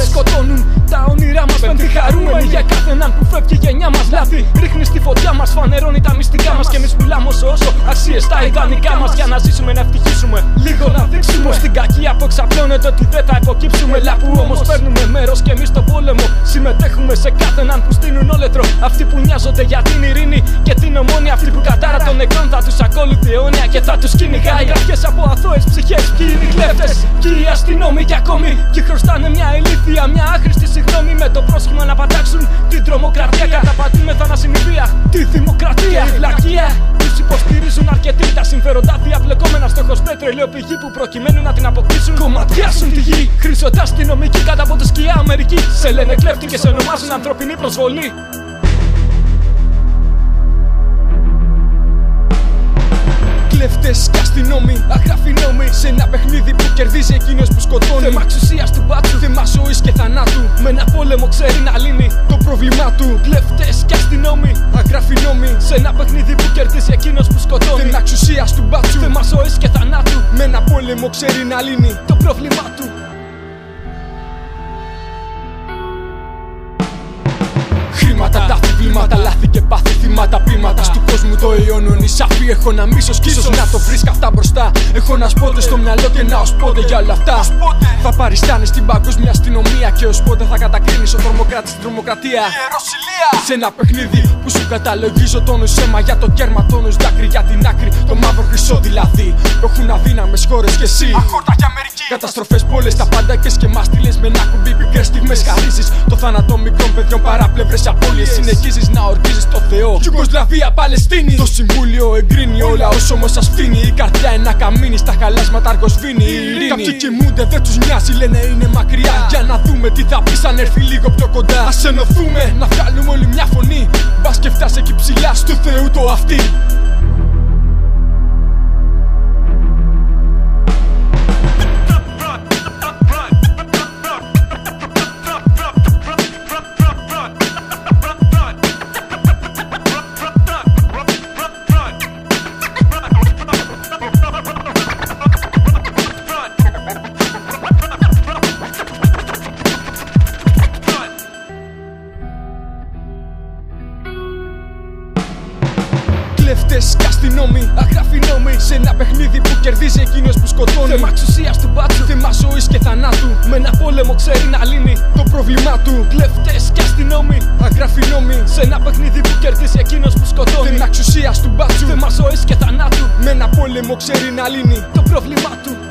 σκοτώνουν τα όνειρά μας, πέμπτη χαρούμενοι για κάθε έναν που φεύγει η γενιά μας. Λάθη ρίχνει στη φωτιά μας, φανερώνει τα μυστικά μας. Και εμείς πουλάμε όσο αξίες τα ιδανικά μας. Για να ζήσουμε, να ευτυχίσουμε, λίγο να δείξουμε πως στην κακία που εξαπλώνεται ότι δεν θα υποκύψουμε. Λάπου όμως παίρνουμε μέρος κι εμείς στον πόλεμο. Συμμετέχουμε σε κάθε έναν που στείνουν όλετρο. Αυτοί που νοιάζονται για την ειρήνη και την ομόνια. Αυτοί που κατάρα των νεκρών θα τους ακολουθεί αιώνια και θα τους κυνηγάει. Γραφιές από αθώες ψυχές. Ποιοι είναι οι κλέφτες, ποιοι οι αστυνόμοι κι ακόμη. Κι χρωστάνε μια ηλίθεια, μια άχρηστη συγγνώμη. Με το πρόσχημα να πατάξουν την τρομοκρατία. Καταπατούν με θανάσιμη βία τη δημοκρατία. Η βλακεία τους υποστηρίζουν αρκετοί. Τα συμφέροντα διαπλεκόμενα στόχος πέτρελαιο πηγή που προκειμένου να την αποκτήσουν κομματιάσουν τη γη. Χρήσονται αστυνομικοί κάτω από τη σκιά Αμερική. Σε λένε κλέφτη και σε ονομάζουν ανθρωπινή προσβολή. Κλέφτες και αστυνόμοι, αγράφοι νόμοι. Σε ένα παιχνίδι που κερδίζει εκείνος που σκοτώνει. Θέμα εξουσίας του μπάτσου, θέμα ζωής και θανάτου. Με ένα πόλεμο ξέρει να λύνει το πρόβλημά του. Κλέφτες και αστυνόμοι, αγράφοι νόμοι. Σε ένα παιχνίδι που κερδίζει εκείνος που σκοτώνει. Θέμα εξουσίας του μπάτσου, θέμα ζωής και θανάτου. Με ένα πόλεμο ξέρει να λύνει το πρόβλημά του. Χρήματα, τα θυβλήματα, λάθη και πάθη θύματα. Πείματα του κόσμου το αιώνιον. Σαφή έχω να μίσος κι ίσως να το βρίσκω αυτά μπροστά. Έχω να σπότε στο μυαλό και να ως πότε για όλα αυτά. Θα παριστάνεις στην παγκόσμια αστυνομία και ως πότε θα κατακρίνεις ο τρομοκράτης στην τρομοκρατία. Σε ένα παιχνίδι που σου καταλογίζω τόνους αίμα για το κέρμα, τόνους δάκρυ για την άκρη. Το μαύρο χρυσό δηλαδή που έχουν αδύναμες χώρες κι εσύ. Αχόρτα και Αμερική. Καταστροφές πόλες, τα πάντα και μάστιλες με ένα κουμπί. Πικρές στιγμές χαρίζεις το θάνατο μικρών παιδιών, παράπλευρες απώλειες. Συνεχίζεις να ορκίζεις το Θεό. Ιουγκοσλαβία, Παλαιστίνη. Το Συμβούλιο εγκρίνει όλα όσο όμως σας φτύνει. Η καρδιά ένα καμίνι, στα χαλάσματα αργοσβήνει η ειρήνη. Κάποιοι κοιμούνται, δεν τους νοιάζει, λένε είναι μακριά. Για να δούμε τι θα πεις αν έρθει λίγο πιο κοντά. Ας ενωθούμε, να βγάλουμε όλοι μια φωνή. Μπας και φτάσει εκεί ψηλά, στο Θεού το αυτί. Κλέφτες και αστυνόμοι, αγράφοι νόμοι. Σε ένα παιχνίδι που κερδίζει εκείνος που σκοτώνει. Θέμα εξουσίας του μπάτσου, θέμα ζωής και θανάτου. Με ένα πόλεμο ξέρει να λύνει το πρόβλημά του. Κλέφτες και αστυνόμοι, αγράφοι νόμοι. Σε ένα παιχνίδι που κερδίζει εκείνος που σκοτώνει. Θέμα εξουσίας του μπάτσου, θέμα ζωής και θανάτου. Με ένα πόλεμο ξέρει να λύνει το πρόβλημά του.